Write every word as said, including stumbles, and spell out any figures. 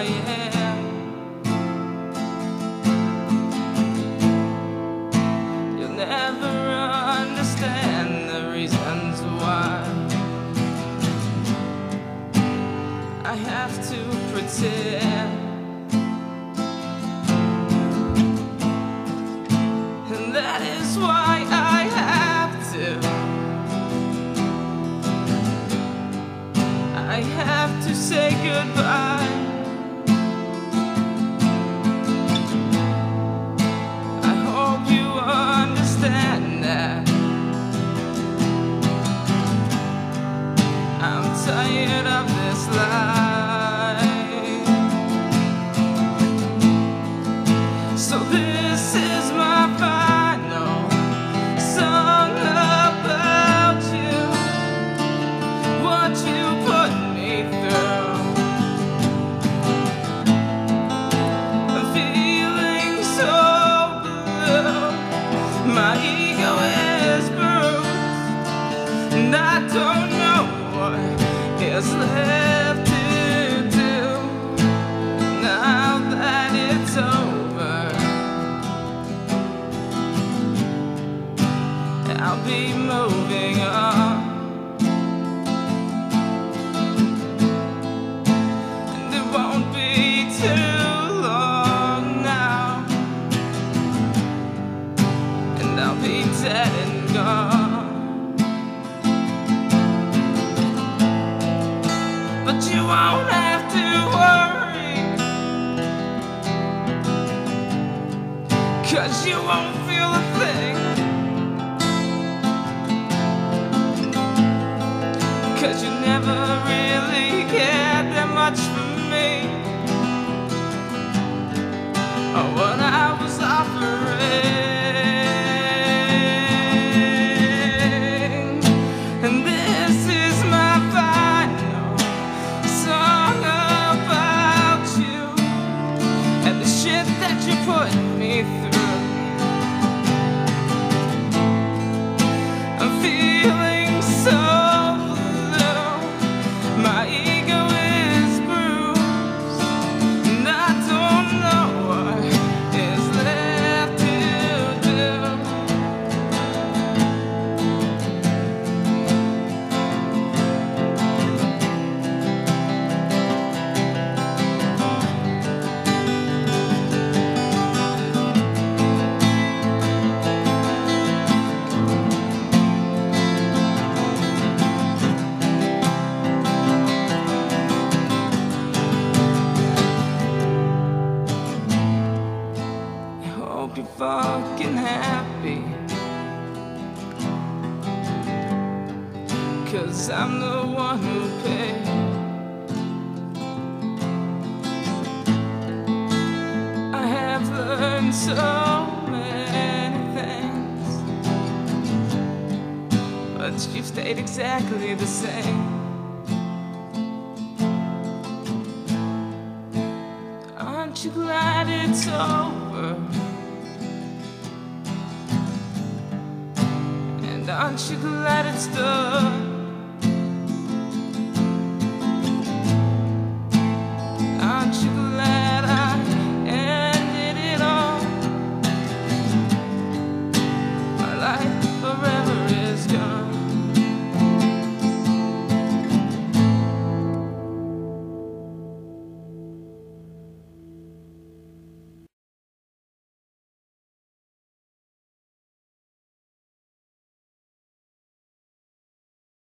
I am. You'll never understand the reasons why I have to pretend. And that is why I have to I have to say goodbye. I hope you understand that I'm tired of this life. So this is my final song about you, what you put me through. I'm feeling so blue, my ego is bruised, and I don't know what is left to do now that it's over. I'll be moving on. Too long now, and I'll be dead and gone. But you won't have to worry, 'cause you won't feel a thing, 'cause you never really cared that much for me. Oh, what I was offering. And this is my final song about you and the shit that you put me through. I'm feeling so blue, my ego is bruised, and I don't know is left to do. Hope you're fucking happy, 'cause I'm the one who paid. I have learned so many things, but you've stayed exactly the same. Aren't you glad it's over? Aren't you glad it's done?